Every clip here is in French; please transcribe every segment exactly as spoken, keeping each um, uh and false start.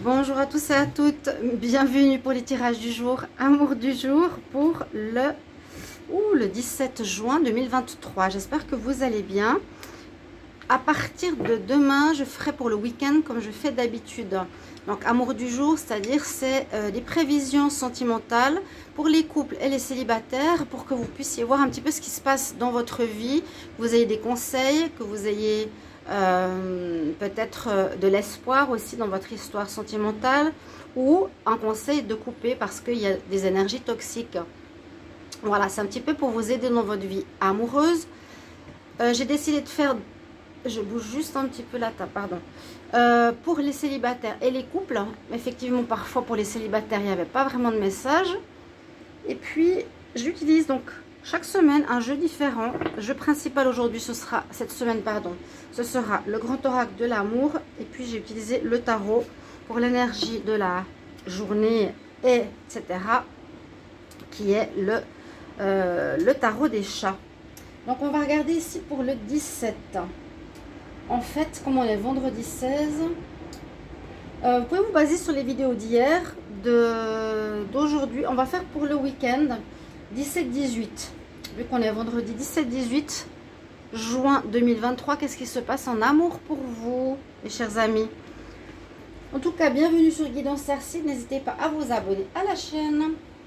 Bonjour à tous et à toutes, bienvenue pour les tirages du jour, amour du jour pour le, ouh, le dix-sept juin deux mille vingt-trois. J'espère que vous allez bien. À partir de demain, je ferai pour le week-end comme je fais d'habitude. Donc amour du jour, c'est-à-dire c'est euh, des prévisions sentimentales pour les couples et les célibataires, pour que vous puissiez voir un petit peu ce qui se passe dans votre vie, que vous ayez des conseils, que vous ayez euh, peut-être euh, de l'espoir aussi dans votre histoire sentimentale, ou un conseil de couper parce qu'il y a des énergies toxiques. Voilà, c'est un petit peu pour vous aider dans votre vie amoureuse. Euh, j'ai décidé de faire... Je bouge juste un petit peu la table, pardon. Euh, pour les célibataires et les couples, effectivement, parfois pour les célibataires, il n'y avait pas vraiment de message. Et puis, j'utilise donc chaque semaine un jeu différent. Le jeu principal aujourd'hui, ce sera, cette semaine, pardon, ce sera le grand oracle de l'amour. Et puis, j'ai utilisé le tarot pour l'énergie de la journée, et etc. Qui est le, euh, le tarot des chats. Donc, on va regarder ici pour le dix-sept. En fait, comme on est vendredi seize, euh, vous pouvez vous baser sur les vidéos d'hier, d'aujourd'hui. On va faire pour le week-end dix-sept dix-huit. Vu qu'on est vendredi dix-sept dix-huit juin deux mille vingt-trois, qu'est-ce qui se passe en amour pour vous, mes chers amis? En tout cas, bienvenue sur Guidance Cercide. N'hésitez pas à vous abonner à la chaîne.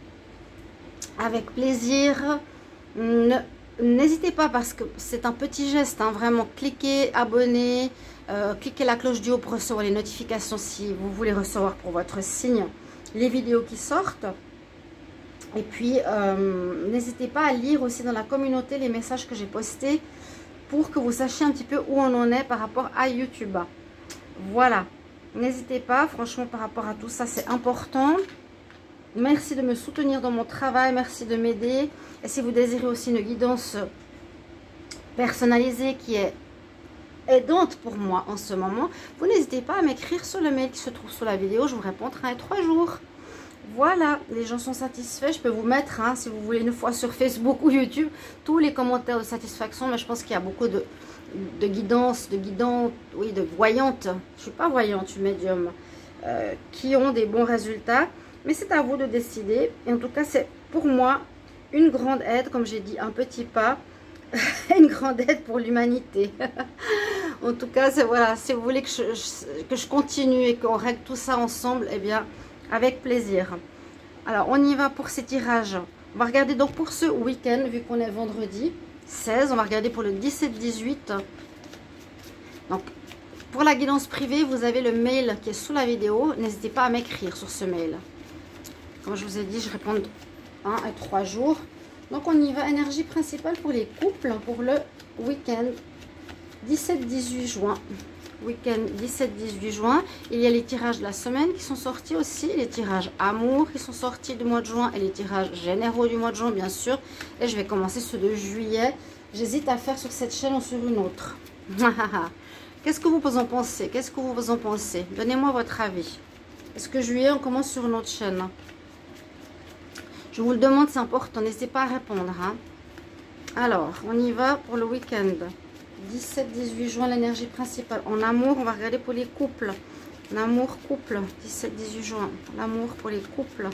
Avec plaisir. Ne N'hésitez pas, parce que c'est un petit geste, hein, vraiment, cliquez, abonnez, euh, cliquez la cloche du haut pour recevoir les notifications si vous voulez recevoir pour votre signe les vidéos qui sortent. Et puis, euh, n'hésitez pas à lire aussi dans la communauté les messages que j'ai postés pour que vous sachiez un petit peu où on en est par rapport à YouTube. Voilà, n'hésitez pas, franchement, par rapport à tout ça, c'est important. Merci de me soutenir dans mon travail, merci de m'aider. Et si vous désirez aussi une guidance personnalisée qui est aidante pour moi en ce moment, vous n'hésitez pas à m'écrire sur le mail qui se trouve sous la vidéo. Je vous répondrai en trois jours. Voilà, les gens sont satisfaits. Je peux vous mettre, hein, si vous voulez, une fois sur Facebook ou YouTube, tous les commentaires de satisfaction. Mais je pense qu'il y a beaucoup de, de guidance, de guidantes, oui, de voyantes. Je ne suis pas voyante, je suis médium, euh, qui ont des bons résultats. Mais c'est à vous de décider. Et en tout cas, c'est pour moi une grande aide, comme j'ai dit, un petit pas, une grande aide pour l'humanité. En tout cas, c'est voilà, si vous voulez que je, que je continue et qu'on règle tout ça ensemble, eh bien, avec plaisir. Alors, on y va pour ces tirages. On va regarder donc pour ce week-end, vu qu'on est vendredi seize. On va regarder pour le dix-sept dix-huit. Donc, pour la guidance privée, vous avez le mail qui est sous la vidéo. N'hésitez pas à m'écrire sur ce mail. Comme je vous ai dit, je réponds un à trois jours. Donc, on y va. Énergie principale pour les couples pour le week-end dix-sept dix-huit juin. Week-end dix-sept dix-huit juin. Il y a les tirages de la semaine qui sont sortis aussi. Les tirages amour qui sont sortis du mois de juin. Et les tirages généraux du mois de juin, bien sûr. Et je vais commencer ceux de juillet. J'hésite à faire sur cette chaîne ou sur une autre. Qu'est-ce que vous en pensez? Qu'est-ce que vous en pensez? Donnez-moi votre avis. Est-ce que juillet, on commence sur une autre chaîne? Je vous le demande, c'est important. N'hésitez pas à répondre. Hein. Alors, on y va pour le week-end. dix-sept dix-huit juin, l'énergie principale. En amour, on va regarder pour les couples. En amour, couple. dix-sept dix-huit juin. L'amour pour les couples.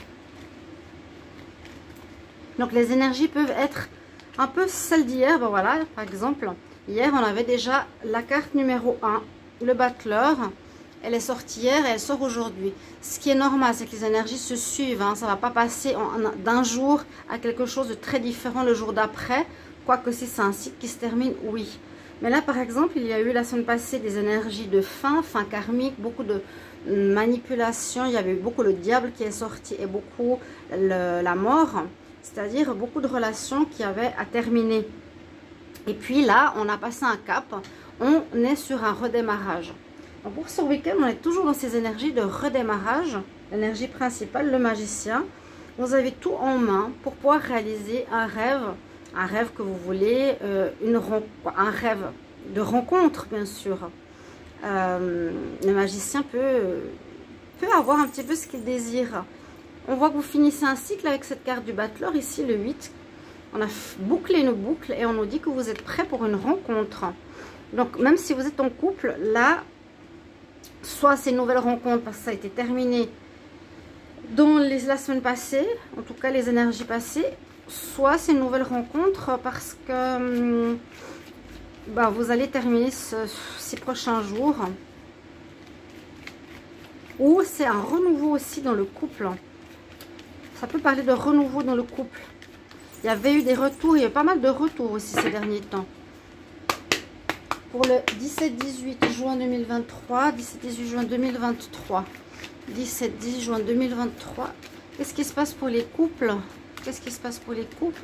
Donc, les énergies peuvent être un peu celles d'hier. Ben voilà, par exemple, hier, on avait déjà la carte numéro un, le battleur. Elle est sortie hier et elle sort aujourd'hui. Ce qui est normal, c'est que les énergies se suivent. Hein. Ça ne va pas passer d'un jour à quelque chose de très différent le jour d'après. Quoique si c'est un cycle qui se termine, oui. Mais là, par exemple, il y a eu la semaine passée des énergies de fin, fin karmique, beaucoup de manipulation. Il y avait eu beaucoup le diable qui est sorti et beaucoup le, la mort. C'est-à-dire beaucoup de relations qui avaient à terminer. Et puis là, on a passé un cap. On est sur un redémarrage. Donc pour ce week-end, on est toujours dans ces énergies de redémarrage. L'énergie principale, le magicien. Vous avez tout en main pour pouvoir réaliser un rêve, un rêve que vous voulez, euh, une, un rêve de rencontre, bien sûr. Euh, le magicien peut, peut avoir un petit peu ce qu'il désire. On voit que vous finissez un cycle avec cette carte du battleur, ici le huit. On a bouclé une boucle et on nous dit que vous êtes prêt pour une rencontre. Donc même si vous êtes en couple, là... soit c'est une nouvelle rencontre parce que ça a été terminé dans les, la semaine passée, en tout cas les énergies passées, soit c'est une nouvelle rencontre parce que bah, vous allez terminer ce, ces prochains jours. Ou c'est un renouveau aussi dans le couple. Ça peut parler de renouveau dans le couple. Il y avait eu des retours, il y a eu pas mal de retours aussi ces derniers temps. Pour le dix-sept dix-huit juin deux mille vingt-trois, dix-sept dix-huit juin deux mille vingt-trois, dix-sept dix juin deux mille vingt-trois. Qu'est-ce qui se passe pour les couples? Qu'est-ce qui se passe pour les couples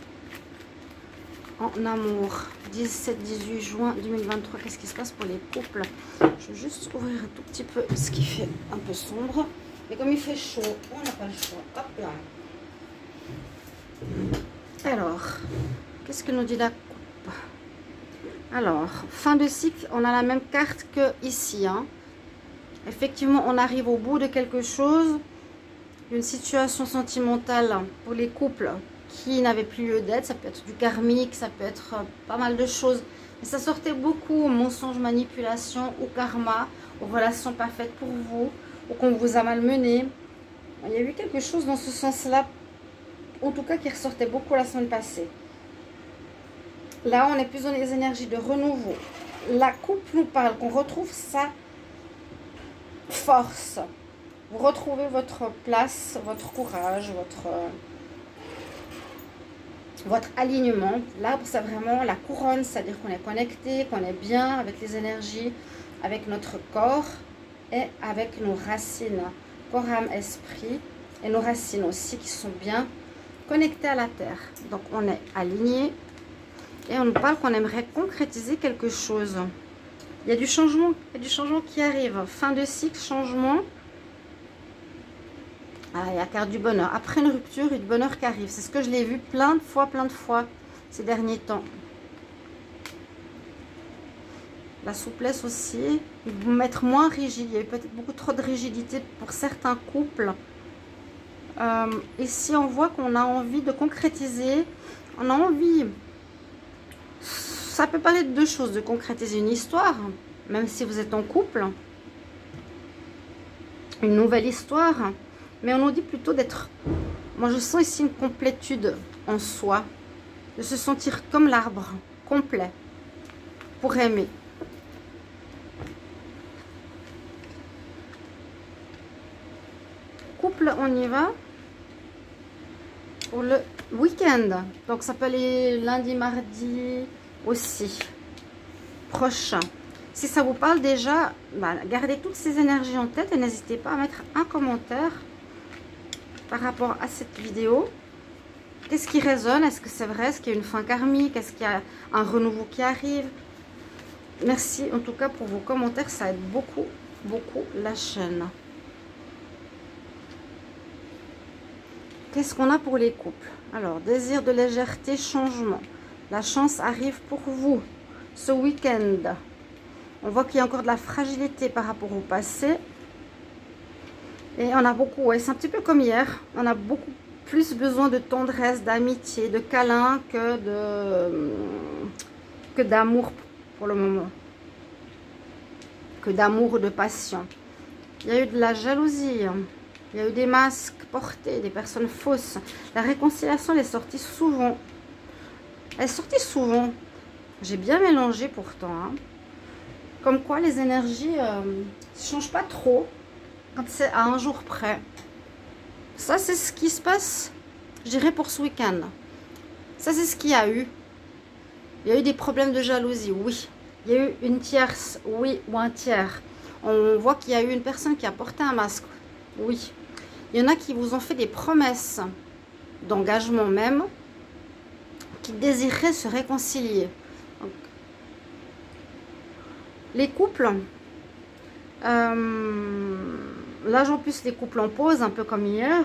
en amour? dix-sept dix-huit juin deux mille vingt-trois, qu'est-ce qui se passe pour les couples? Je vais juste ouvrir un tout petit peu ce qui fait un peu sombre. Et comme il fait chaud, on n'a pas le choix. Hop là. Alors, qu'est-ce que nous dit la coupe? Alors, fin de cycle, on a la même carte que ici. Hein. Effectivement, on arrive au bout de quelque chose, d'une situation sentimentale pour les couples qui n'avaient plus lieu d'être. Ça peut être du karmique, ça peut être pas mal de choses. Mais ça sortait beaucoup au mensonge, manipulation, au karma, aux relations pas faites pour vous, ou qu'on vous a malmené. Il y a eu quelque chose dans ce sens-là, en tout cas qui ressortait beaucoup la semaine passée. Là, on est plus dans les énergies de renouveau. La coupe nous parle qu'on retrouve sa force. Vous retrouvez votre place, votre courage, votre, votre alignement. Là, c'est vraiment la couronne, c'est-à-dire qu'on est connecté, qu'on est bien avec les énergies, avec notre corps et avec nos racines. Corps, âme, esprit et nos racines aussi qui sont bien connectées à la terre. Donc, on est aligné. Et on nous parle qu'on aimerait concrétiser quelque chose. Il y a du changement, il y a du changement qui arrive. Fin de cycle, changement. Ah, il y a la carte du bonheur. Après une rupture, il y a du bonheur qui arrive. C'est ce que je l'ai vu plein de fois, plein de fois ces derniers temps. La souplesse aussi. Vous mettre moins rigide. Il y a eu peut-être beaucoup trop de rigidité pour certains couples. Euh, ici, on voit qu'on a envie de concrétiser. On a envie... Ça peut parler de deux choses, de concrétiser une histoire, même si vous êtes en couple, une nouvelle histoire, mais on nous dit plutôt d'être, moi je sens ici une complétude en soi, de se sentir comme l'arbre, complet, pour aimer. Couple, on y va pour le week-end, donc ça peut aller lundi, mardi, aussi prochain. Si ça vous parle déjà, bah, gardez toutes ces énergies en tête et n'hésitez pas à mettre un commentaire par rapport à cette vidéo. Qu'est-ce qui résonne? Est-ce que c'est vrai? Est-ce qu'il y a une fin karmique? Est-ce qu'il y a un renouveau qui arrive? Merci en tout cas pour vos commentaires, ça aide beaucoup beaucoup la chaîne. Qu'est-ce qu'on a pour les couples? Alors, désir de légèreté, changement. La chance arrive pour vous ce week-end. On voit qu'il y a encore de la fragilité par rapport au passé. Et on a beaucoup, ouais, c'est un petit peu comme hier. On a beaucoup plus besoin de tendresse, d'amitié, de câlin que de que d'amour pour le moment. Que d'amour ou de passion. Il y a eu de la jalousie. Il y a eu des masques portés, des personnes fausses. La réconciliation elle est sortie souvent. Elle est sortie souvent. J'ai bien mélangé pourtant. Hein. Comme quoi les énergies ne euh, changent pas trop quand c'est à un jour près. Ça c'est ce qui se passe, je dirais, pour ce week-end. Ça c'est ce qu'il y a eu. Il y a eu des problèmes de jalousie, oui. Il y a eu une tierce, oui, ou un tiers. On voit qu'il y a eu une personne qui a porté un masque, oui. Il y en a qui vous ont fait des promesses d'engagement même, qui désiraient se réconcilier. Donc, les couples, euh, là j'en plus les couples en pause, un peu comme hier.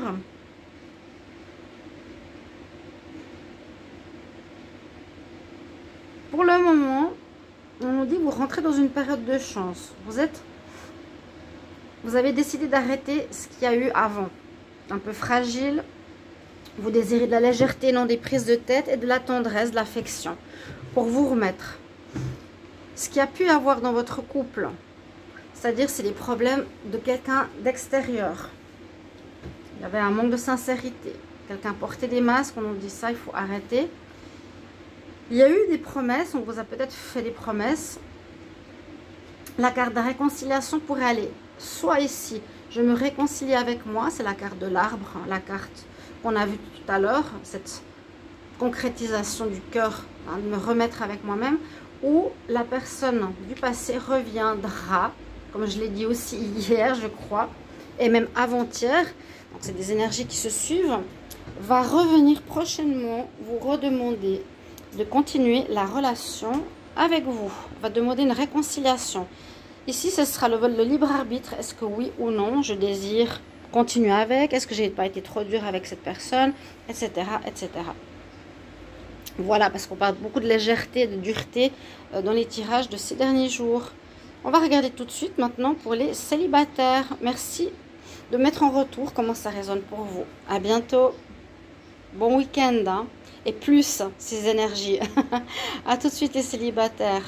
Pour le moment, on nous dit vous rentrez dans une période de chance. Vous êtes, vous avez décidé d'arrêter ce qu'il y a eu avant, un peu fragile. Vous désirez de la légèreté, non des prises de tête et de la tendresse, de l'affection pour vous remettre. Ce qu'il y a pu avoir dans votre couple, C'est-à-dire, c'est des problèmes de quelqu'un d'extérieur. Il y avait un manque de sincérité. Quelqu'un portait des masques, on nous dit ça, il faut arrêter. Il y a eu des promesses, on vous a peut-être fait des promesses. La carte de réconciliation pourrait aller soit ici, je me réconcilie avec moi, c'est la carte de l'arbre, hein, la carte qu'on a vue tout à l'heure, cette concrétisation du cœur, hein, de me remettre avec moi-même, ou la personne du passé reviendra, comme je l'ai dit aussi hier, je crois, et même avant-hier, donc c'est des énergies qui se suivent, va revenir prochainement vous redemander de continuer la relation avec vous, va demander une réconciliation. Ici, ce sera le, le libre arbitre. Est-ce que oui ou non, je désire continuer avec? Est-ce que je n'ai pas été trop dur avec cette personne? Etc. etc. Voilà, parce qu'on parle beaucoup de légèreté, de dureté euh, dans les tirages de ces derniers jours. On va regarder tout de suite maintenant pour les célibataires. Merci de mettre en retour comment ça résonne pour vous. À bientôt. Bon week-end, hein, et plus ces énergies. À tout de suite les célibataires.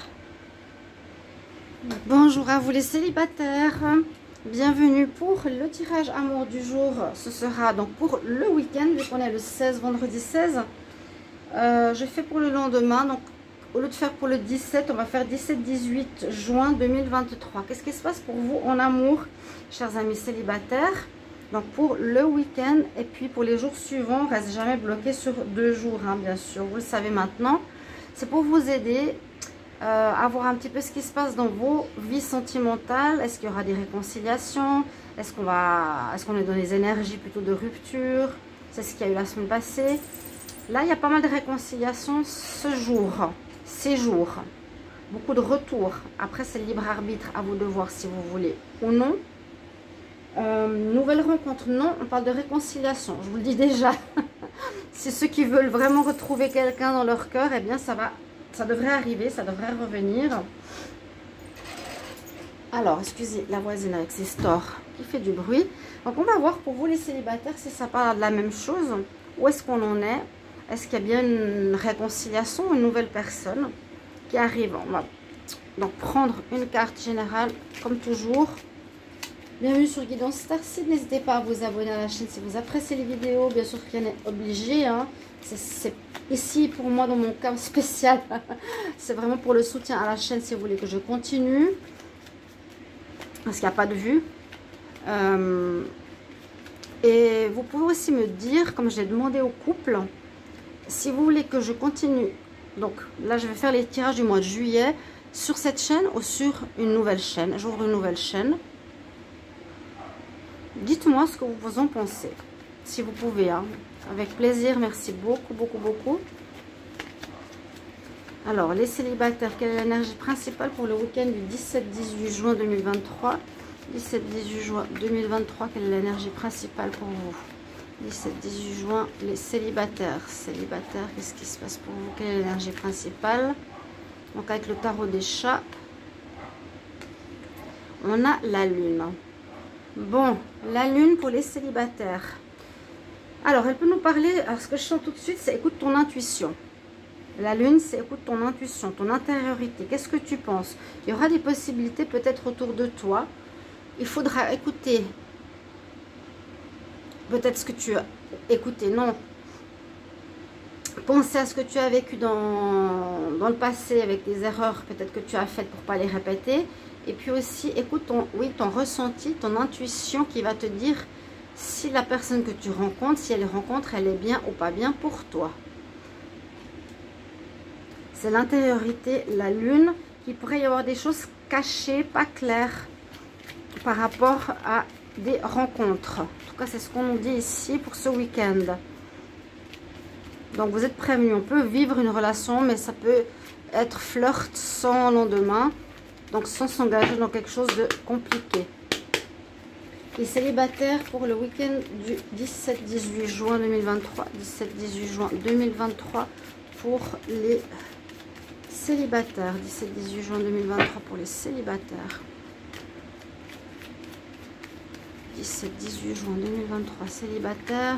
Bonjour à vous les célibataires, bienvenue pour le tirage amour du jour. Ce sera donc pour le week-end, vu qu'on est le seize, vendredi seize. Euh, je fais pour le lendemain, donc au lieu de faire pour le dix-sept, on va faire dix-sept dix-huit juin deux mille vingt-trois. Qu'est-ce qui se passe pour vous en amour, chers amis célibataires? Donc pour le week-end et puis pour les jours suivants, on reste jamais bloqué sur deux jours, hein, bien sûr, vous le savez maintenant. C'est pour vous aider Euh, à voir un petit peu ce qui se passe dans vos vies sentimentales. Est-ce qu'il y aura des réconciliations? Est-ce qu'on va, est-ce qu'on est dans des énergies plutôt de rupture? C'est ce qu'il y a eu la semaine passée. Là, il y a pas mal de réconciliations ce jour, ces jours. Beaucoup de retours. Après, c'est le libre arbitre, à vous de voir si vous voulez ou non. Euh, nouvelle rencontre, non, on parle de réconciliation. Je vous le dis déjà. C'est ceux qui veulent vraiment retrouver quelqu'un dans leur cœur, eh bien, ça va... Ça devrait arriver, ça devrait revenir. Alors, excusez la voisine avec ses stores qui fait du bruit. Donc, on va voir pour vous les célibataires si ça parle de la même chose. Où est-ce qu'on en est? Est-ce qu'il y a bien une réconciliation, une nouvelle personne qui arrive? On va donc prendre une carte générale comme toujours. Bienvenue sur Guidance Starseed. N'hésitez pas à vous abonner à la chaîne si vous appréciez les vidéos. Bien sûr, rien n'est obligé, hein. C'est ici pour moi dans mon cas spécial. C'est vraiment pour le soutien à la chaîne si vous voulez que je continue. Parce qu'il n'y a pas de vue. Euh, et vous pouvez aussi me dire, comme j'ai demandé au couple, si vous voulez que je continue. Donc là, je vais faire les tirages du mois de juillet sur cette chaîne ou sur une nouvelle chaîne. J'ouvre une nouvelle chaîne. Dites-moi ce que vous en pensez. Si vous pouvez, hein. Avec plaisir, merci beaucoup, beaucoup, beaucoup. Alors, les célibataires, quelle est l'énergie principale pour le week-end du dix-sept dix-huit juin deux mille vingt-trois? dix-sept dix-huit juin deux mille vingt-trois, quelle est l'énergie principale pour vous? dix-sept dix-huit juin, les célibataires. Célibataires, qu'est-ce qui se passe pour vous? Quelle est l'énergie principale? Donc, avec le tarot des chats, on a la lune. Bon, la lune pour les célibataires. Alors, elle peut nous parler, alors ce que je sens tout de suite, c'est écoute ton intuition. La lune, c'est écoute ton intuition, ton intériorité. Qu'est-ce que tu penses? Il y aura des possibilités peut-être autour de toi. Il faudra écouter peut-être ce que tu as écouté, non. Penser à ce que tu as vécu dans, dans le passé avec des erreurs peut-être que tu as faites pour ne pas les répéter. Et puis aussi, écoute ton, oui, ton ressenti, ton intuition qui va te dire si la personne que tu rencontres, si elle rencontre, elle est bien ou pas bien pour toi. C'est l'intériorité, la lune, qu'il pourrait y avoir des choses cachées, pas claires par rapport à des rencontres. En tout cas, c'est ce qu'on nous dit ici pour ce week-end. Donc, vous êtes prévenus. On peut vivre une relation, mais ça peut être flirt sans lendemain. Donc, sans s'engager dans quelque chose de compliqué. Les célibataires pour le week-end du dix-sept dix-huit juin deux mille vingt-trois. dix-sept dix-huit juin deux mille vingt-trois pour les célibataires. dix-sept dix-huit juin deux mille vingt-trois pour les célibataires. dix-sept dix-huit juin deux mille vingt-trois, célibataires.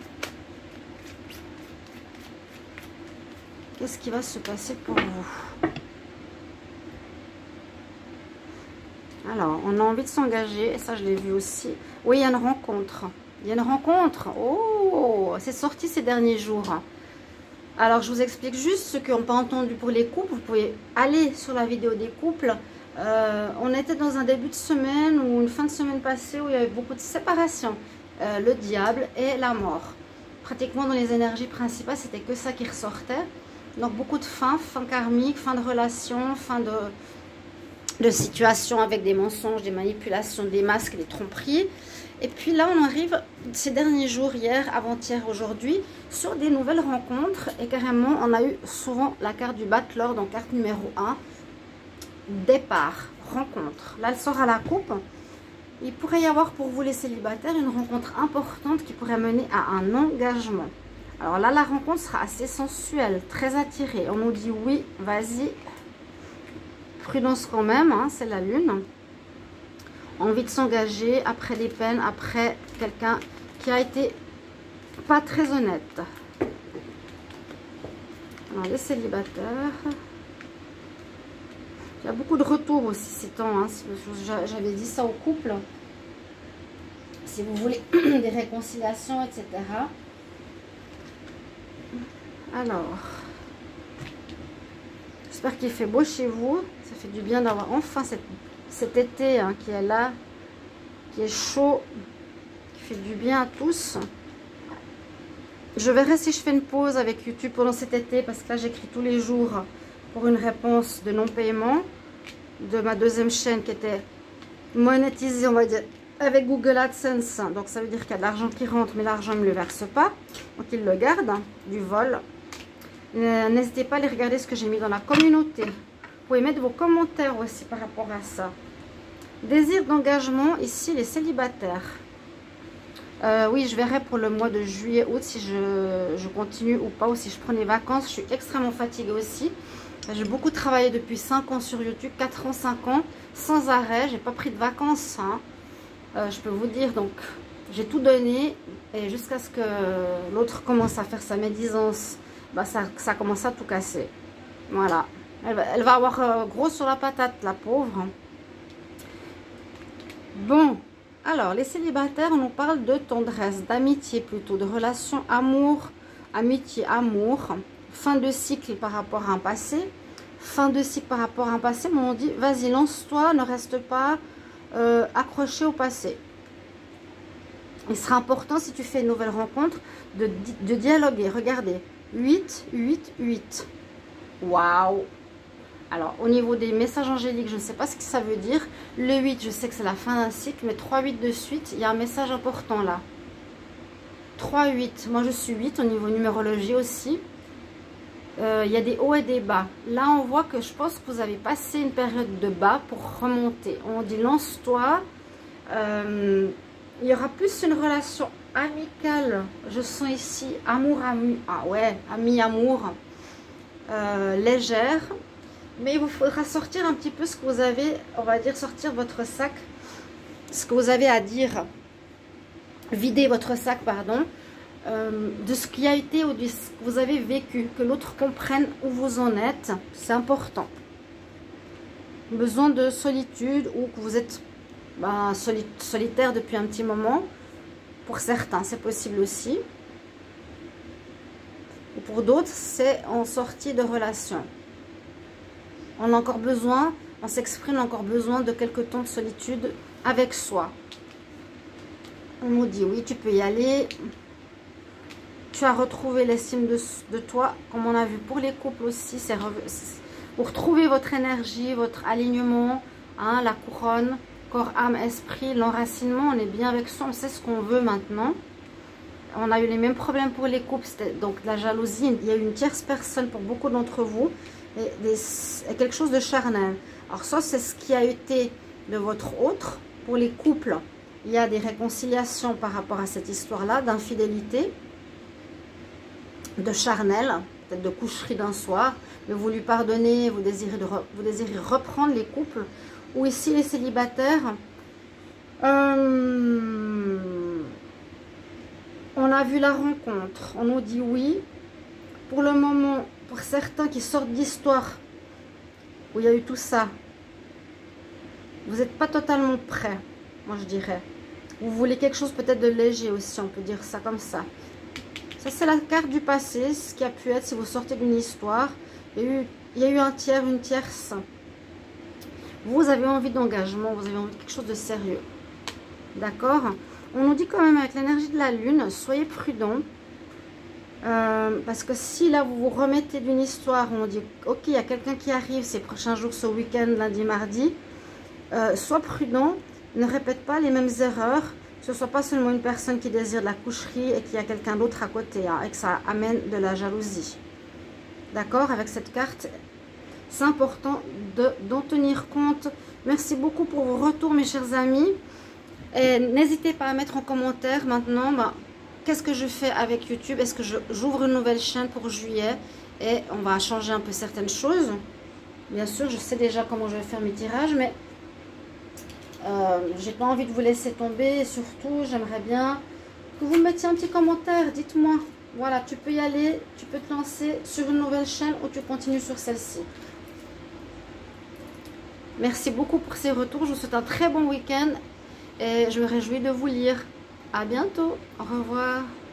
Qu'est-ce qui va se passer pour vous? Alors, on a envie de s'engager. Et ça, je l'ai vu aussi. Oui, il y a une rencontre. Il y a une rencontre. Oh, c'est sorti ces derniers jours. Alors, je vous explique juste ce qu'on n'a pas entendu pour les couples. Vous pouvez aller sur la vidéo des couples. Euh, on était dans un début de semaine ou une fin de semaine passée où il y avait beaucoup de séparation. Euh, le diable et la mort. Pratiquement dans les énergies principales, c'était que ça qui ressortait. Donc, beaucoup de fins, fin karmique, fin de relation, fin de... de situations avec des mensonges, des manipulations, des masques, des tromperies. Et puis là, on arrive ces derniers jours, hier, avant-hier, aujourd'hui, sur des nouvelles rencontres. Et carrément, on a eu souvent la carte du battleur, donc carte numéro un. Départ, rencontre. Là, elle sort à la coupe. Il pourrait y avoir pour vous les célibataires une rencontre importante qui pourrait mener à un engagement. Alors là, la rencontre sera assez sensuelle, très attirée. On nous dit oui, vas-y. Prudence quand même, hein, c'est la lune. Envie de s'engager après des peines, après quelqu'un qui a été pas très honnête. Alors les célibataires. Il y a beaucoup de retours aussi ces temps. Hein. J'avais dit ça au couple. Si vous voulez des réconciliations, et cetera. Alors, j'espère qu'il fait beau chez vous. Ça fait du bien d'avoir enfin cette, cet été hein, qui est là, qui est chaud, qui fait du bien à tous. Je verrai si je fais une pause avec YouTube pendant cet été parce que là j'écris tous les jours pour une réponse de non-paiement de ma deuxième chaîne qui était monétisée, on va dire, avec Google AdSense. Donc ça veut dire qu'il y a de l'argent qui rentre, mais l'argent ne me le verse pas. Donc il le garde, hein, du vol. Euh, N'hésitez pas à aller regarder ce que j'ai mis dans la communauté. Vous pouvez mettre vos commentaires aussi par rapport à ça. Désir d'engagement, ici les célibataires. Euh, oui, je verrai pour le mois de juillet, août si je, je continue ou pas, ou si je prends des vacances. Je suis extrêmement fatiguée aussi. J'ai beaucoup travaillé depuis cinq ans sur YouTube, quatre ans, cinq ans, sans arrêt. J'ai pas pris de vacances, hein. euh, je peux vous dire. Donc, j'ai tout donné. Et jusqu'à ce que l'autre commence à faire sa médisance, bah, ça, ça commence à tout casser. Voilà. Elle va, elle va avoir euh, gros sur la patate, la pauvre. Bon. Alors, les célibataires, on nous parle de tendresse, d'amitié plutôt, de relation amour, amitié, amour. Fin de cycle par rapport à un passé. Fin de cycle par rapport à un passé. Mais on dit, vas-y, lance-toi, ne reste pas euh, accroché au passé. Il sera important, si tu fais une nouvelle rencontre, de, de dialoguer. Regardez, huit, huit, huit. Waouh! Alors, au niveau des messages angéliques, je ne sais pas ce que ça veut dire. Le huit, je sais que c'est la fin d'un cycle, mais trois huit de suite, il y a un message important là. trois huit, moi je suis huit au niveau numérologie aussi. Euh, il y a des hauts et des bas. Là, on voit que je pense que vous avez passé une période de bas pour remonter. On dit lance-toi. Euh, il y aura plus une relation amicale. Je sens ici amour, ami. Ah ouais, ami-amour. Euh, légère. Mais il vous faudra sortir un petit peu ce que vous avez, on va dire, sortir votre sac. Ce que vous avez à dire. Vider votre sac, pardon. Euh, de ce qui a été ou de ce que vous avez vécu, que l'autre comprenne où vous en êtes, c'est important. Besoin de solitude ou que vous êtes ben, soli solitaire depuis un petit moment, pour certains c'est possible aussi, ou pour d'autres c'est en sortie de relation. On a encore besoin, on s'exprime, encore besoin de quelques temps de solitude avec soi. On nous dit oui, tu peux y aller. Tu as retrouvé l'estime de, de toi, comme on a vu pour les couples aussi. C'est pour retrouver votre énergie, votre alignement, hein, la couronne, corps, âme, esprit, l'enracinement. On est bien avec soi, on sait ce qu'on veut maintenant. On a eu les mêmes problèmes pour les couples, donc la jalousie. Il y a eu une tierce personne pour beaucoup d'entre vous, et, des, et quelque chose de charnel. Alors ça, c'est ce qui a été de votre autre. Pour les couples, il y a des réconciliations par rapport à cette histoire-là, d'infidélité, de charnel, peut-être de coucherie d'un soir, mais vous lui pardonnez, vous désirez, de re, vous désirez reprendre les couples, ou ici les célibataires, euh, on a vu la rencontre, on nous dit oui, pour le moment, pour certains qui sortent d'histoire, où il y a eu tout ça, Vous n'êtes pas totalement prêt, moi je dirais. Vous voulez quelque chose peut-être de léger aussi, on peut dire ça comme ça. Ça, c'est la carte du passé, ce qui a pu être si vous sortez d'une histoire. Il y a eu, il y a eu un tiers, une tierce. Vous avez envie d'engagement, vous avez envie de quelque chose de sérieux. D'accord? On nous dit quand même avec l'énergie de la lune, soyez prudents. Euh, parce que si là vous vous remettez d'une histoire, on dit ok, il y a quelqu'un qui arrive ces prochains jours, ce week-end, lundi, mardi. Euh, sois prudent, ne répète pas les mêmes erreurs. Que ce ne soit pas seulement une personne qui désire de la coucherie et qu'il y a quelqu'un d'autre à côté, hein, et que ça amène de la jalousie. D'accord? Avec cette carte, c'est important d'en tenir compte. Merci beaucoup pour vos retours, mes chers amis. Et n'hésitez pas à mettre en commentaire maintenant, bah, qu'est-ce que je fais avec YouTube? Est-ce que j'ouvre une nouvelle chaîne pour juillet? Et on va changer un peu certaines choses. Bien sûr, je sais déjà comment je vais faire mes tirages, mais euh, j'ai pas envie de vous laisser tomber. Et surtout, j'aimerais bien que vous me mettiez un petit commentaire. Dites-moi, voilà, tu peux y aller, tu peux te lancer sur une nouvelle chaîne ou tu continues sur celle-ci. Merci beaucoup pour ces retours. Je vous souhaite un très bon week-end et je me réjouis de vous lire. À bientôt. Au revoir.